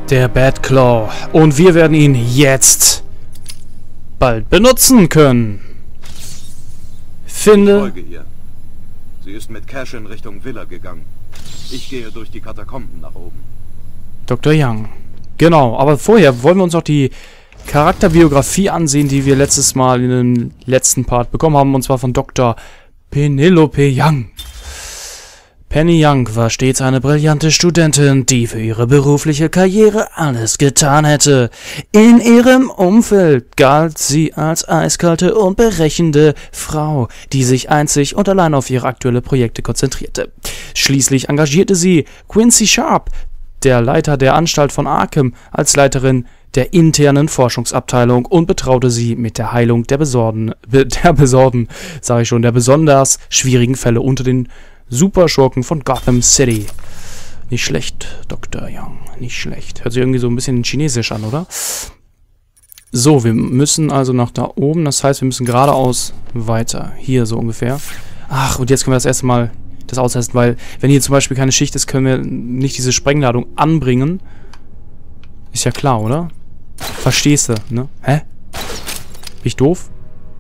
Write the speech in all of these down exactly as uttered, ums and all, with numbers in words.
Der Batclaw. Und wir werden ihn jetzt bald benutzen können. Finde... Ich folge ihr. Sie ist mit Cash in Richtung Villa gegangen. Ich gehe durch die Katakomben nach oben. Doktor Young. Genau, aber vorher wollen wir uns auch die Charakterbiografie ansehen, die wir letztes Mal in dem letzten Part bekommen haben, und zwar von Doktor Penelope Young. Penny Young war stets eine brillante Studentin, die für ihre berufliche Karriere alles getan hätte. In ihrem Umfeld galt sie als eiskalte und berechnende Frau, die sich einzig und allein auf ihre aktuellen Projekte konzentrierte. Schließlich engagierte sie Quincy Sharp, der Leiter der Anstalt von Arkham, als Leiterin der internen Forschungsabteilung und betraute sie mit der Heilung der besorgten, der besorgten, sage ich schon, der besonders schwierigen Fälle unter den Superschurken von Gotham City. Nicht schlecht, Doktor Young, nicht schlecht. Hört sich irgendwie so ein bisschen chinesisch an, oder? So, wir müssen also nach da oben, das heißt, wir müssen geradeaus weiter. Hier so ungefähr. Ach, und jetzt können wir das erste Mal das austesten, weil wenn hier zum Beispiel keine Schicht ist, können wir nicht diese Sprengladung anbringen. Ist ja klar, oder? Verstehst du, ne? Hä? Bin ich doof?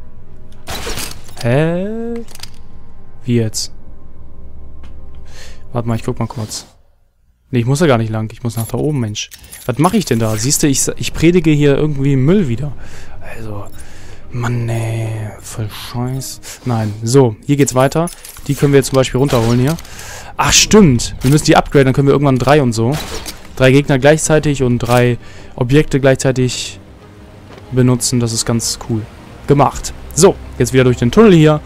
Hä? Wie jetzt? Warte mal, ich guck mal kurz. Ne, ich muss ja gar nicht lang. Ich muss nach da oben, Mensch. Was mache ich denn da? Siehst du, ich, ich predige hier irgendwie Müll wieder. Also, Mann, nee. Voll Scheiß. Nein. So, hier geht's weiter. Die können wir jetzt zum Beispiel runterholen hier. Ach, stimmt. Wir müssen die upgraden, dann können wir irgendwann drei und so. Drei Gegner gleichzeitig und drei Objekte gleichzeitig benutzen. Das ist ganz cool gemacht. So, jetzt wieder durch den Tunnel hier.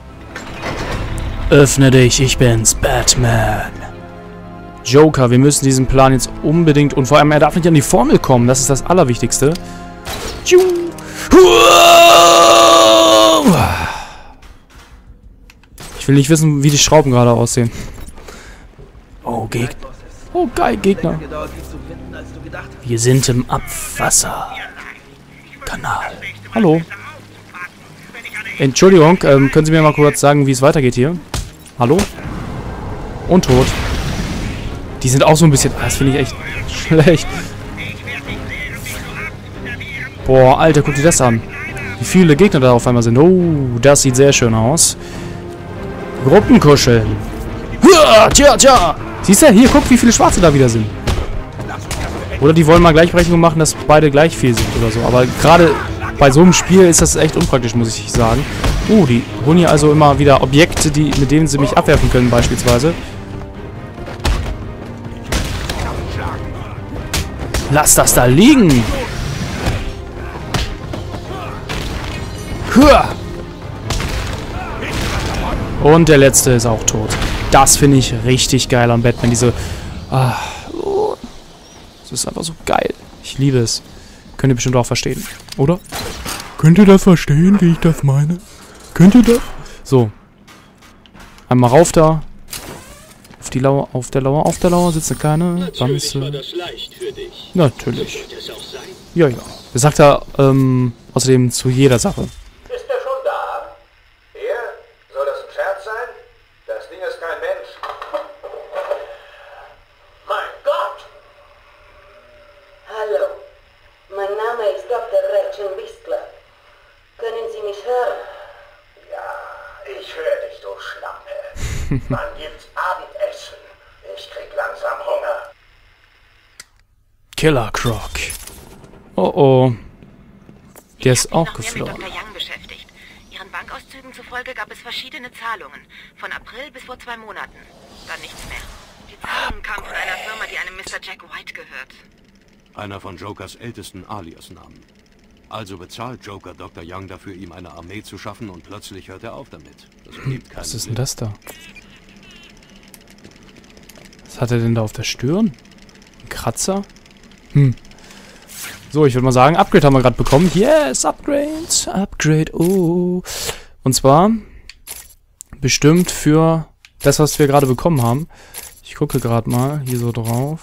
Öffne dich, ich bin's, Batman. Joker, wir müssen diesen Plan jetzt unbedingt... Und vor allem, er darf nicht an die Formel kommen. Das ist das Allerwichtigste. Ich will nicht wissen, wie die Schrauben gerade aussehen. Oh, Gegner. Oh, geil, Gegner. Wir sind im Abwasserkanal. Hallo. Entschuldigung, ähm, können Sie mir mal kurz sagen, wie es weitergeht hier? Hallo? Und tot. Die sind auch so ein bisschen... Das finde ich echt schlecht. Boah, Alter, guck dir das an. Wie viele Gegner da auf einmal sind. Oh, das sieht sehr schön aus. Gruppenkuscheln. Tja, tja, tja. Siehst du? Hier, guck, wie viele Schwarze da wieder sind. Oder die wollen mal Gleichberechtigung machen, dass beide gleich viel sind oder so. Aber gerade bei so einem Spiel ist das echt unpraktisch, muss ich sagen. Uh, die holen hier also immer wieder Objekte, die, mit denen sie mich abwerfen können, beispielsweise. Lass das da liegen! Und der letzte ist auch tot. Das finde ich richtig geil am Batman. Diese... Ah, oh, das ist einfach so geil. Ich liebe es. Könnt ihr bestimmt auch verstehen, oder? Könnt ihr das verstehen, wie ich das meine? Könnt ihr das? So. Einmal rauf da. Auf die Lauer, auf der Lauer, auf der Lauer sitzt eine kleine Wanze. War das leicht für dich. Natürlich. Ja, ja. Das sagt er, ähm, außerdem zu jeder Sache. Ist er schon da? Er? Soll das ein Scherz sein? Das Ding ist kein Mensch. Mein Gott! Hallo. Mein Name ist Doktor Gretchen Whistler. Können Sie mich hören? Ja, ich höre dich, du Schlampe. Wann gibt's Abendessen? Ich krieg langsam Hunger. Killer Croc. Oh oh. Der ist auch geflogen. Doktor Young beschäftigt. Ihren Bankauszügen zufolge gab es verschiedene Zahlungen. Von April bis vor zwei Monaten. Dann nichts mehr. Die Zahlungen kamen von einer Firma, die einem Mister Jack White gehört. Einer von Jokers ältesten Alias-Namen. Also bezahlt Joker Doktor Young dafür, ihm eine Armee zu schaffen, und plötzlich hört er auf damit. Das ergibt keinen Was ist Sinn. denn das da? Was hat er denn da auf der Stirn? Ein Kratzer? Hm. So, ich würde mal sagen, Upgrade haben wir gerade bekommen. Yes, Upgrade, Upgrade, oh. Und zwar bestimmt für das, was wir gerade bekommen haben. Ich gucke gerade mal hier so drauf.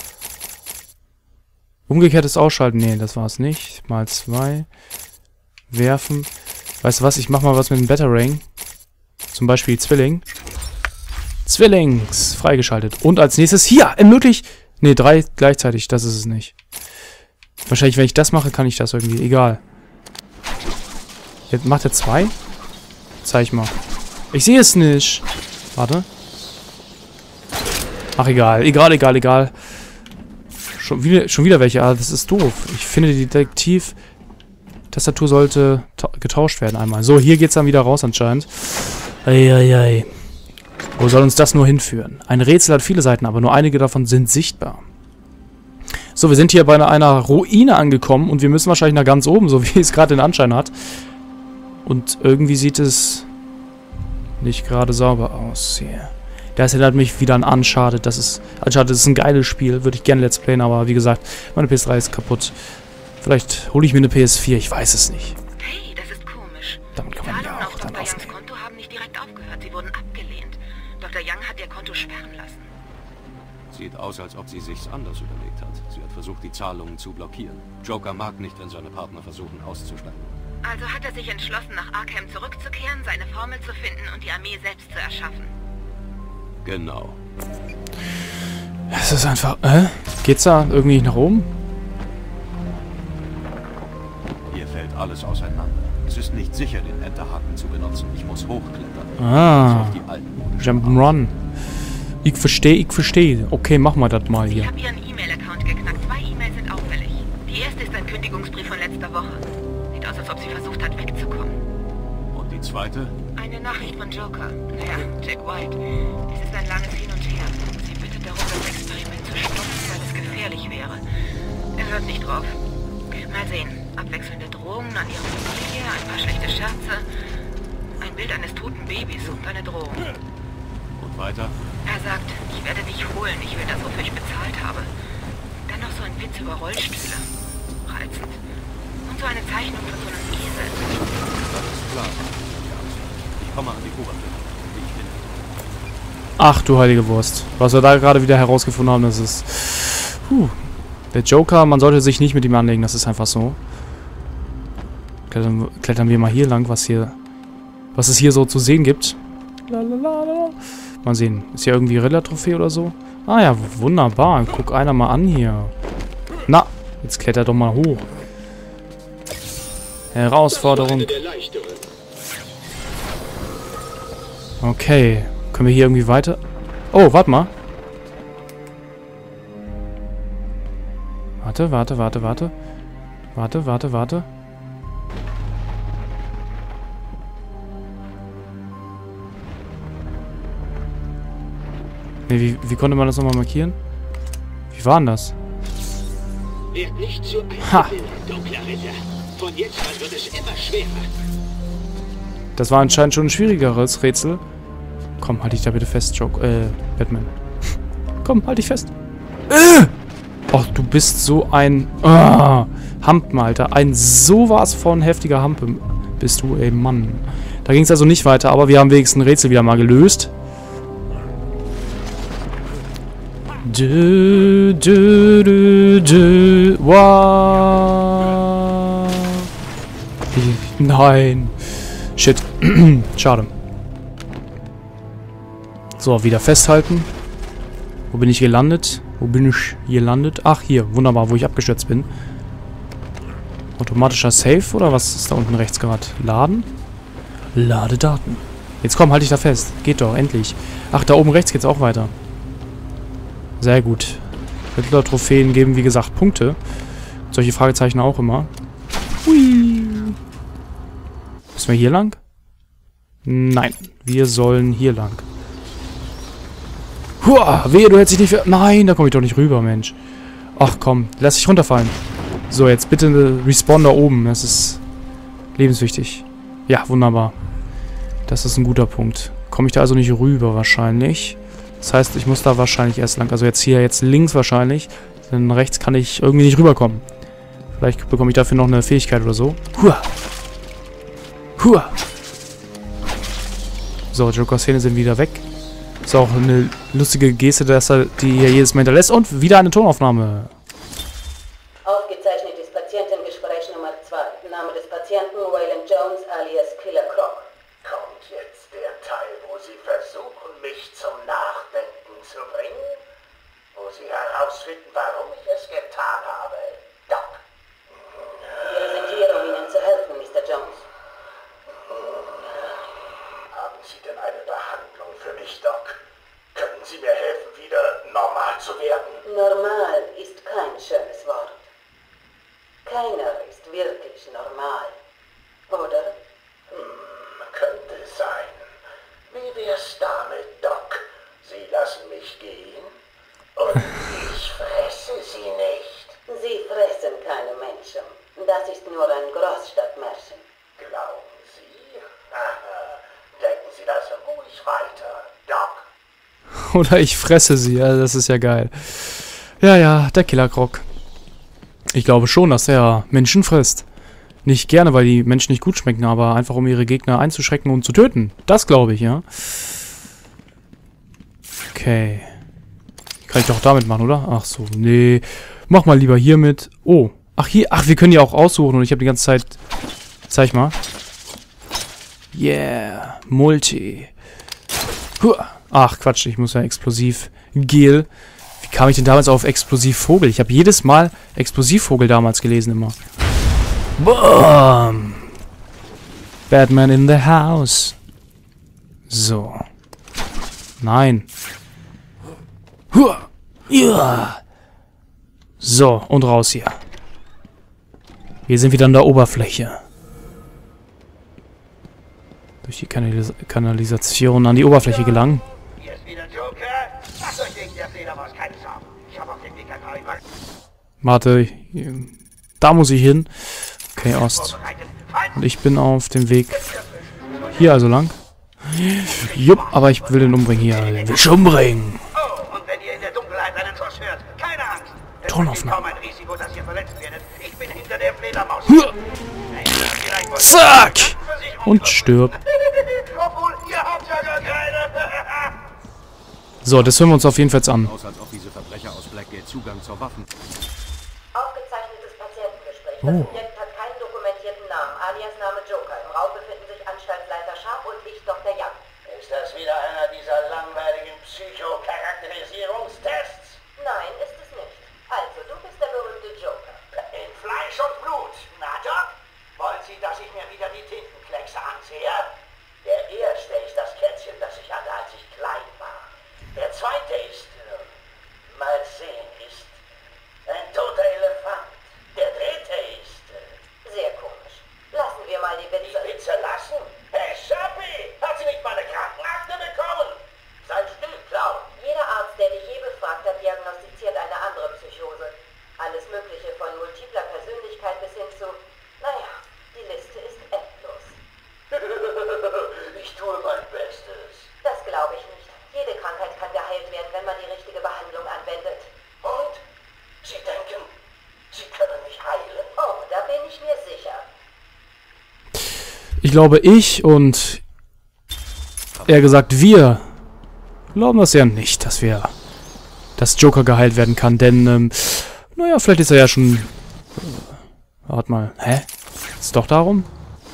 Umgekehrtes Ausschalten, nee, das war es nicht. Mal zwei. Werfen. Weißt du was, ich mach mal was mit dem Batarang. Zum Beispiel Zwilling. Zwillings, freigeschaltet. Und als nächstes hier, ermöglicht Ne, drei gleichzeitig, das ist es nicht. Wahrscheinlich, wenn ich das mache, kann ich das irgendwie. Egal. Jetzt macht er zwei? Zeig mal. Ich sehe es nicht. Warte. Ach, egal. Egal, egal, egal. Schon wieder, schon wieder welche. Ah, das ist doof. Ich finde, die Detektiv-Tastatur sollte getauscht werden einmal. So, hier geht's dann wieder raus anscheinend. Eieiei. Wo soll uns das nur hinführen? Ein Rätsel hat viele Seiten, aber nur einige davon sind sichtbar. So, wir sind hier bei einer Ruine angekommen und wir müssen wahrscheinlich nach ganz oben, so wie es gerade den Anschein hat. Und irgendwie sieht es nicht gerade sauber aus hier. Das erinnert mich wieder an Uncharted. Das ist, Uncharted ist ein geiles Spiel, würde ich gerne let's playen, aber wie gesagt, meine P S drei ist kaputt. Vielleicht hole ich mir eine P S vier, ich weiß es nicht. Hey, das ist komisch. Damit kann man Die ja Zahlungen auch auf dann Doktor Youngs aufnehmen. Konto haben nicht direkt aufgehört, sie wurden abgelehnt. Doktor Young hat ihr Konto sperren lassen. Sieht aus, als ob sie sich's anders überlegt hat. Sie hat versucht, die Zahlungen zu blockieren. Joker mag nicht, wenn seine Partner versuchen, auszusteigen. Also hat er sich entschlossen, nach Arkham zurückzukehren, seine Formel zu finden und die Armee selbst zu erschaffen. Genau. Es ist einfach... Äh? Geht's da irgendwie nach oben? Hier fällt alles auseinander. Es ist nicht sicher, den Enterhaken zu benutzen. Ich muss hochklettern. Ah. Auf die altmodische Jump'n'Run. Ich verstehe, ich verstehe. Okay, machen wir das mal Ich hier. habe ihren E-Mail-Account geknackt. Zwei E-Mails sind auffällig. Die erste ist ein Kündigungsbrief von letzter Woche. Sieht aus, als ob sie versucht hat, wegzukommen. Und die zweite? Eine Nachricht von Joker. Naja, Jack White. Es ist ein langes Hin und Her. Sie bittet darum, das Experiment zu stoppen, weil es gefährlich wäre. Er hört nicht drauf. Mal sehen. Abwechselnde Drohungen an ihre Familie, ein paar schlechte Scherze, ein Bild eines toten Babys und eine Drohung. Und weiter? Er sagt, ich werde dich holen, ich will das, wofür ich bezahlt habe. Dann noch so ein Witz über Rollstühle. Reizend. Und so eine Zeichnung von so einem Esel. Das ist klar. Ich komme an die Oberfläche. Ich bin... Ach du heilige Wurst. Was wir da gerade wieder herausgefunden haben, das ist... Puh. Der Joker, man sollte sich nicht mit ihm anlegen, das ist einfach so. Klettern, klettern wir mal hier lang, was hier... Was es hier so zu sehen gibt. Lalalala. Mal sehen. Ist hier irgendwie Rilla-Trophäe oder so? Ah ja, wunderbar. Guck einer mal an hier. Na, jetzt klettert doch mal hoch. Herausforderung. Okay. Können wir hier irgendwie weiter... Oh, warte mal. Warte, warte, warte, warte. Warte, warte, warte. Ne, wie, wie konnte man das nochmal markieren? Wie war denn das? Wird nicht zu Ha! einem dunkler Ritter. Von jetzt an wird es immer schwerer. Das war anscheinend schon ein schwierigeres Rätsel. Komm, halt dich da bitte fest, Joke. Äh, Batman. Komm, halt dich fest. Äh! Ach, du bist so ein... Ah, Hampen, Alter. Ein sowas von heftiger Hampe bist du, ey, Mann. Da ging es also nicht weiter, aber wir haben wenigstens ein Rätsel wieder mal gelöst. Dö, dö, dö, dö, wow. Nein. Shit. Schade. So, wieder festhalten. Wo bin ich gelandet? Wo bin ich gelandet? Ach, hier. Wunderbar, wo ich abgestürzt bin. Automatischer Save oder was ist da unten rechts gerade? Laden? Lade Daten. Jetzt komm, halt dich da fest. Geht doch, endlich. Ach, da oben rechts geht's auch weiter. Sehr gut. Riddler-Trophäen geben, wie gesagt, Punkte. Solche Fragezeichen auch immer. Hui. Müssen wir hier lang? Nein, wir sollen hier lang. Huah, wehe, du hättest dich nicht... Nein, da komme ich doch nicht rüber, Mensch. Ach komm, lass dich runterfallen. So, jetzt bitte eine Respawn da oben. Das ist lebenswichtig. Ja, wunderbar. Das ist ein guter Punkt. Komme ich da also nicht rüber wahrscheinlich. Das heißt, ich muss da wahrscheinlich erst lang. Also jetzt hier, jetzt links wahrscheinlich. Denn rechts kann ich irgendwie nicht rüberkommen. Vielleicht bekomme ich dafür noch eine Fähigkeit oder so. Huah. Huah. So, Joker-Szene sind wieder weg. Ist auch eine lustige Geste, dass er die hier jedes Mal hinterlässt. Und wieder eine Tonaufnahme. Aufgezeichnetes Patientengespräch Nummer zwei. Name des Patienten Waylon Jones alias Killer Croc. Kommt jetzt der Teil, wo Sie versuchen, mich zum Nachdenken zu bringen? Wo Sie herausfinden, warum ich es getan habe, Doc. Wir sind hier, um Ihnen zu helfen, Mister Jones. Haben Sie denn eine Behandlung für mich, Doc? Können Sie mir helfen, wieder normal zu werden? Normal ist kein schönes Wort. Keiner ist wirklich normal. Oder? Hm, könnte sein. Wie wär's damit, Doc? Sie lassen mich gehen und ich fresse Sie nicht. Sie fressen keine Menschen. Das ist nur ein Großstadtmärchen. Glauben Sie? Aha. Denken Sie das ruhig weiter, Doc. Oder ich fresse sie. Also das ist ja geil. Ja, ja, der Killerkrog. Ich glaube schon, dass er Menschen frisst. Nicht gerne, weil die Menschen nicht gut schmecken, aber einfach um ihre Gegner einzuschrecken und zu töten. Das glaube ich, ja. Okay. Kann ich doch damit machen, oder? Ach so, nee. Mach mal lieber hier mit. Oh. Ach, hier. Ach, wir können die auch aussuchen und ich habe die ganze Zeit... Zeig mal. Yeah. Multi. Huah. Ach, Quatsch. Ich muss ja explosiv. Gel. Wie kam ich denn damals auf Explosivvogel? Ich habe jedes Mal Explosivvogel damals gelesen immer. Boom. Batman in the house. So. Nein. Huah. Ja. So, und raus hier. Wir sind wieder an der Oberfläche. Durch die Kanalis Kanalisation an die Oberfläche gelangen. Hier ist wieder Joker. Lasst euch wegen der Fledermaus keine Sorgen. Ich habe auf den Weg ein paar Warte, da muss ich hin. Okay, Ost. Und ich bin auf dem Weg hier also lang. Jupp, aber ich will den umbringen hier. Den will ich umbringen. Oh, und wenn ihr in der Dunkelheit einen Schuss hört, keine Angst. Es Tonaufnahme. besteht kaum ein Risiko, dass ihr verletzt werdet. Ich bin hinter der Fledermaus. Zack! Und stirb. Obwohl, ihr habt ja gar keine. So, das hören wir uns auf jeden Fall jetzt an. Aus, als ob diese Verbrecher aus Blackgate Zugang zur Waffen... Aufgezeichnetes Patientengespräch. Das Oh. Subjekt hat keinen dokumentierten Namen, alias Name Joker. Im Raum befinden sich Anstaltsleiter Sharp und ich, Doktor Young. Ist das wieder einer dieser langweiligen Psycho-Charakterisierungstests? Nein, ist es nicht. Also, du bist der berühmte Joker. In Fleisch und Blut. Na, Doc? Wollen Sie, dass ich mir wieder die Tintenkleckse ansehe? Der erste ist das Kätzchen, das ich hatte, als ich klein war. Der zweite ist, äh, mal sehen, ist ein toter Elefant. Der dritte ist, äh, Sehr komisch. Lassen wir mal die die Witze. Witze lassen. Hey, Schappi, hat sie nicht meine Krankenakte bekommen? Sei still, Clown. Jeder Arzt, der dich je befragt hat, diagnostiziert eine andere Psychose. Alles Mögliche von multipler Persönlichkeit bis hin zu... Naja, die Liste ist endlos. Ich tue mein Bestes. Das glaube ich nicht. Jede Krankheit kann geheilt werden, wenn man die richtige Behandlung anwendet. Und? Sie denken, Sie können mich heilen? Oh, da bin ich mir sicher. Ich glaube, ich und eher gesagt wir glauben das ja nicht, dass wir, dass Joker geheilt werden kann, denn, ähm, naja, vielleicht ist er ja schon, äh, warte mal, hä? Ist doch darum?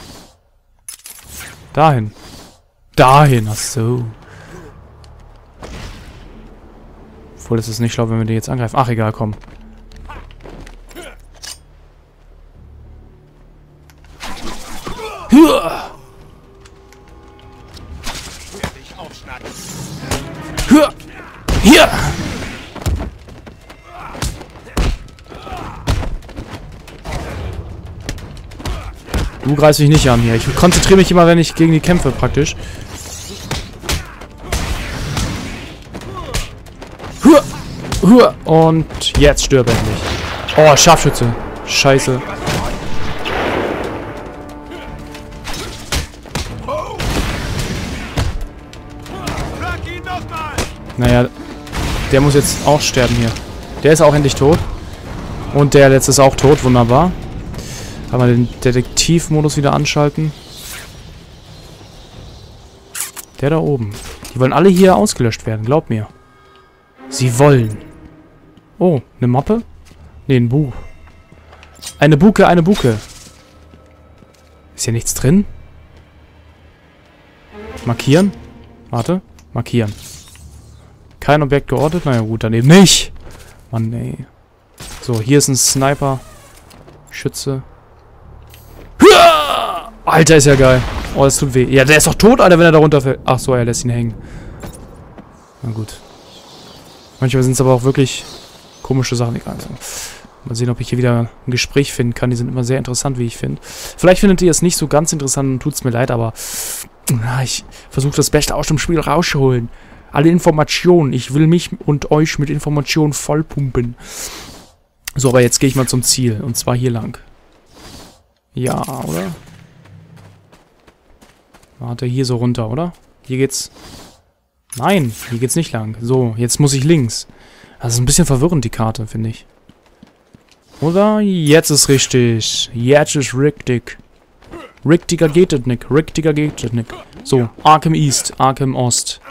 Dahin. Dahin, ach so. Obwohl, es ist nicht schlau, wenn wir den jetzt angreifen. Ach, egal, komm. Hua! Hua! Hier! Du greifst mich nicht an hier. Ich konzentriere mich immer, wenn ich gegen die kämpfe, praktisch. Hua! Hua! Und jetzt stirb endlich. Oh, Scharfschütze. Scheiße. Naja, der muss jetzt auch sterben hier. Der ist auch endlich tot. Und der letzte ist auch tot, wunderbar. Kann man den Detektivmodus wieder anschalten. Der da oben. Die wollen alle hier ausgelöscht werden, glaub mir. Sie wollen. Oh, eine Mappe? Ne, ein Buch. Eine Buke, eine Buke. Ist hier nichts drin? Markieren? Warte. Markieren. Kein Objekt geortet? Naja gut, dann eben nicht. Mann, ey. So, hier ist ein Sniper. Schütze. Alter, ist ja geil. Oh, das tut weh. Ja, der ist doch tot, Alter, wenn er da runterfällt. Ach so, er lässt ihn hängen. Na gut. Manchmal sind es aber auch wirklich komische Sachen. Egal. Also, mal sehen, ob ich hier wieder ein Gespräch finden kann. Die sind immer sehr interessant, wie ich finde. Vielleicht findet ihr es nicht so ganz interessant und tut es mir leid, aber na, ich versuche das Beste aus dem Spiel rauszuholen. Alle Informationen. Ich will mich und euch mit Informationen vollpumpen. So, aber jetzt gehe ich mal zum Ziel. Und zwar hier lang. Ja, oder? Warte, hier so runter, oder? Hier geht's... Nein, hier geht's nicht lang. So, jetzt muss ich links. Das ist ein bisschen verwirrend, die Karte, finde ich. Oder? Jetzt ist richtig. Jetzt ist richtig. Richtiger geht es nicht. Richtiger geht es nicht. So, Arkham East, Arkham Ost.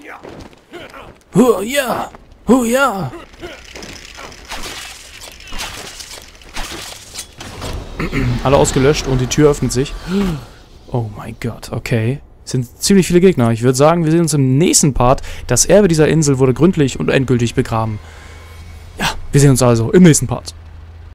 Huh, ja! Huh, ja! Alle ausgelöscht und die Tür öffnet sich. Oh mein Gott, okay. Es sind ziemlich viele Gegner. Ich würde sagen, wir sehen uns im nächsten Part. Das Erbe dieser Insel wurde gründlich und endgültig begraben. Ja, wir sehen uns also im nächsten Part.